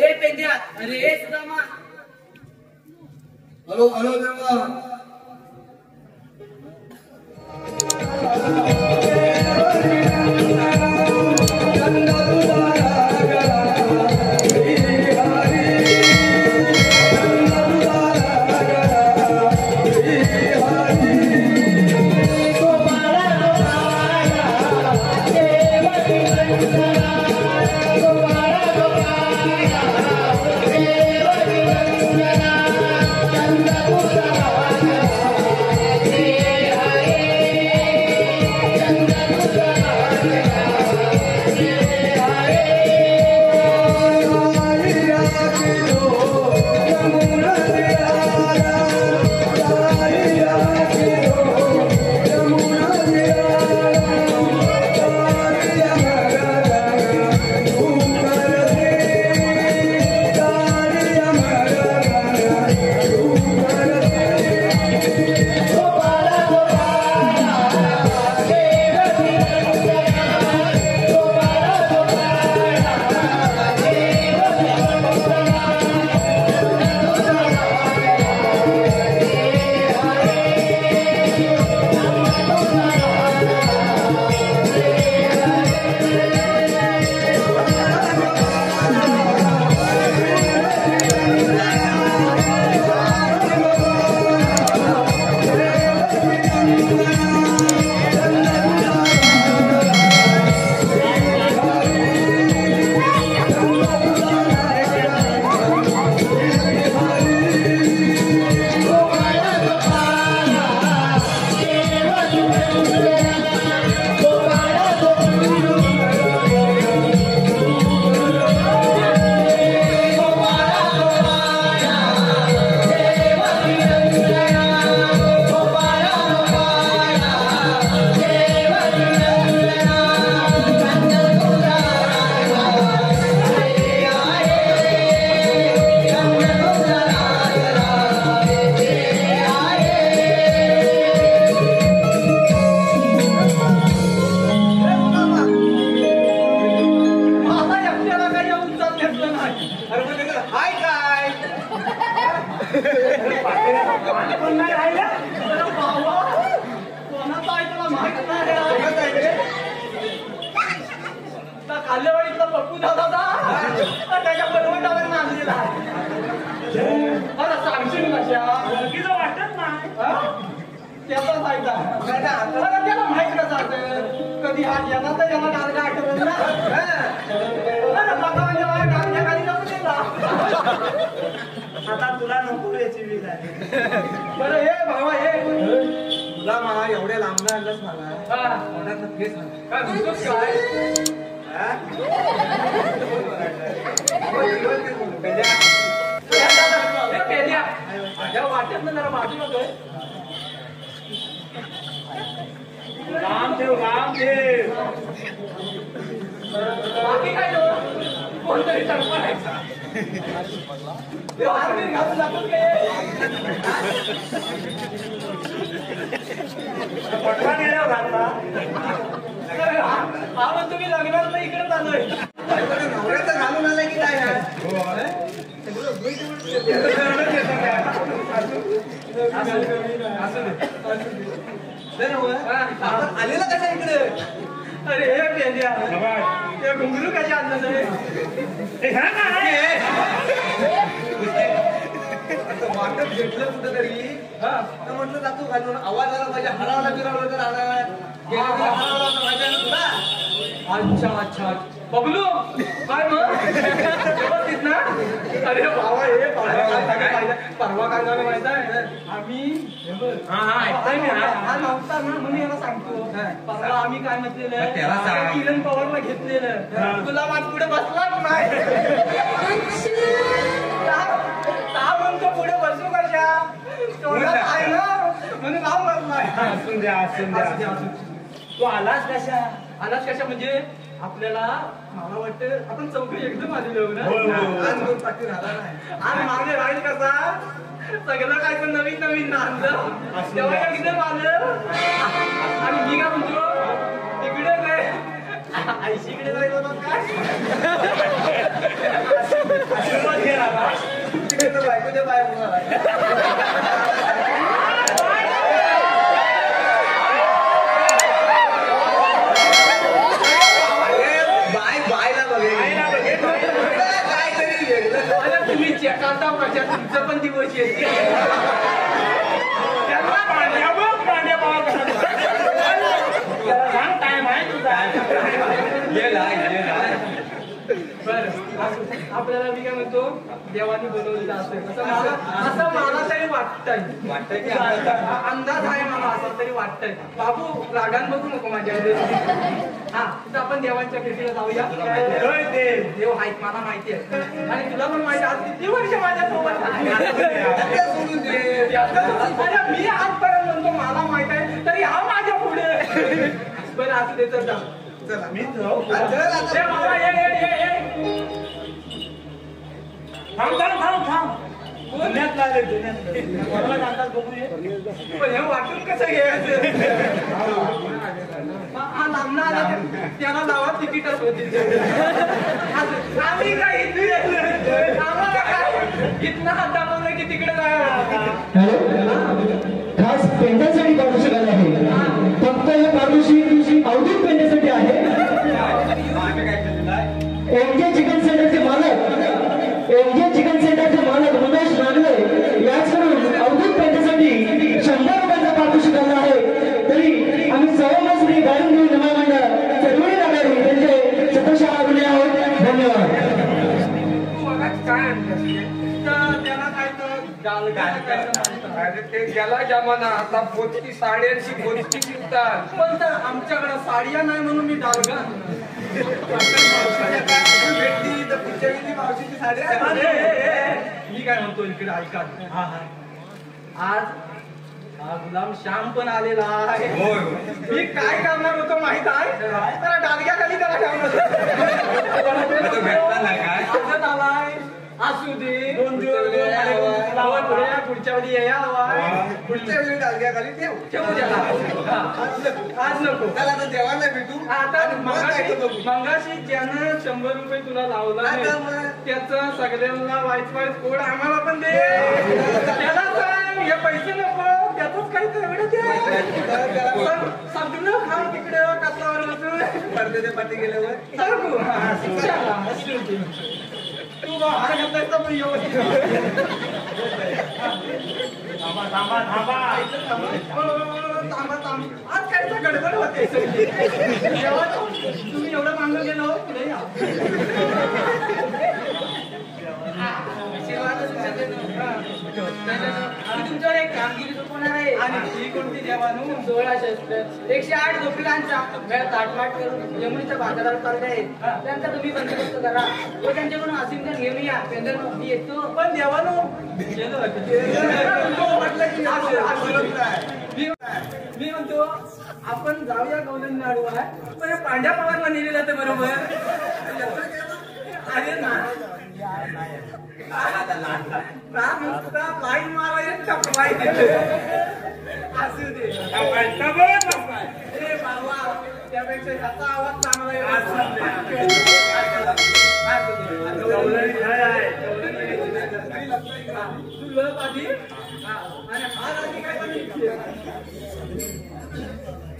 ए पेंद्या, अरे ए Sudama. Hello hello देवा. कधी हात येणार तर याला डालगा आठवलं ना. आता तुला नको याची वीज आहे. बरं हे भावा हे तुला मला एवढ्या लांब आणलंच मला काय म्हणतोस काय वाटत ना जरा बाजू नकोय. रामदेव रामदेव बाकी काय कोणतरी सरपणायचा घालून लागतो पटवा गेल्यावर घालता हा मग तुम्ही लग्नात तर इकडे चालूय नवऱ्याचं घालून आलाय की काय आलेला कशा इकडे. अरे हे पेंद्या ते घुंगरू कशा आणलं वाटत घेतलं कुठं तरी म्हटलं जातो घालून आवाज आला माझ्या हरावला बिरावला तर आला तुला. अच्छा अच्छा बबलू काय मग ना. अरे बाबा हे परवा काय झालं माहित आहे आम्ही नव्हता ना म्हणून याला सांगतो. परवा आम्ही काय म्हटलेलं किरण पवारला घेतलेलं तुला वाट पुढे बसलाच नाही म्हणतो पुढे बसू कशा आहे ना म्हणून नाव बसलाय. तू आलास कशा म्हणजे आपल्याला मला वाटतं आपण चौघी एकदम आलेलो ना. आणि मागे राहील कसा सगळं काय पण नवीन नवीन आणलं तेव्हा एकदम आलं. आणि मी काय म्हणतो तिकडे काय आईशीकडे जायचं काय आशीर्वाद घे ना. तिकडे तर बायकोच्या पाया होणार तुम्ही चेकांता माझ्या तुमचं पण दिवस येते टाइम आहे तुझा. आपल्याला मी काय म्हणतो देवानी बनवलेलं असं मला तरी वाटतंय की अंदाज आहे मला असं तरी वाटतंय. बाबू रागान बघू नको माझ्याकडे. हा तिथं आपण देवांच्या भेटीला जाऊया. देव आहेत मला माहिती आहे आणि तुला पण माहिती आज किती वर्ष माझ्यासोबत सोडून दे. मी आजपर्यंत म्हणतो मला माहित आहे तरी हा माझ्या पुढे बरं असं दे तर जा. चला मी जाऊ. थांब. पुण्यात आले पुण्यात पण हे वाटून कसं घ्यायचं. हा लांबणा आला त्याला लावा तिकीटच होती. आम्ही काय आम्हाला काय इथनं हात दाखवलं की तिकडे जायला. खास पेंड्यासाठी पाठवू शकत आहे. फक्त हे पाठवशी अवधूत पेंड्यासाठी आहे. एमजे चिकन सेंटरचे मालक मनोज नागले याचकडून अवधूत पेंड्यासाठी 100 रुपयाचा पाठवशी करणार आहे. तरी आम्ही सहमश्री गाडून घेऊन नवा मंडळ चळवळी लागणारी त्यांचे सतशा आगुले आहोत. धन्यवाद. काय त्याला काय तर ते गेला जमाना आता पोचकी साड्यांची पोचकी विकतात. पण तर आमच्याकडे साड्या नाही म्हणून मी डालगा भेटली तर पुढच्या वेळी मावशीची साड्या. मी काय म्हणतो इकडे ऐका. आज हा गुलाम श्याम पण आलेला आहे. मी काय करणार होतो माहित आहे त्याला डालग्याखाली त्याला ठेवणार आलाय. असू दे 2 दिवस पुढच्या वेळी या पुढच्या वेळी डालग्याखाली ठेवू द्या. आज नको त्याला आता देवाला भेटू. आता मंगाशी ज्यानं 100 रुपये तुला लावला त्याचं सगळ्यांना वाईट कोड आम्हाला पण दे. त्याला सांग हे पैसे नको त्यातच काही सगळं खाऊ तिकडे कचलावर बसून पडद्याच्या पाठी गेल्यावर तू हार घातलायचा पण आज काय गडबड होते. तुम्ही एवढं मागं गेलो पुढे या. तुमच्यावर एक कामगिरी सोपवणार आहे. आणि ती कोणती देवानू 16 शस्त्र 108 गोपिकांचा वेळ ताटमाट करून यमुनेच्या बाजारात चालले आहेत. त्यांचा तुम्ही बंदोबस्त करा व त्यांच्याकडून असिंगण घेऊन या. पेंदर मी येतो पण देवानू मी म्हणतो आपण जाऊया गौलन लाडूला. पण पांड्या पवारला नेले जाते बरोबर. अरे ना लाईन मारायला असू दे बाबा त्यापेक्षा त्याचा आवाज चांगला तुला आधी आणि हा आधी काय